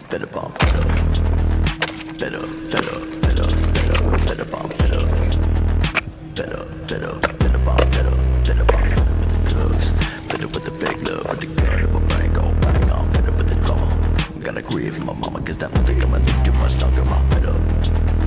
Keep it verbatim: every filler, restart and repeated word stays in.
better bomb, better, better, better, better, better, better bomb, better, better, better, better bomb, better, better bomb, better with the drugs, better with the big love, with the gun in my brain, go bang on, better with the drama. Gotta grieve for my mama, cause I don't think I'ma live too much longer, my better.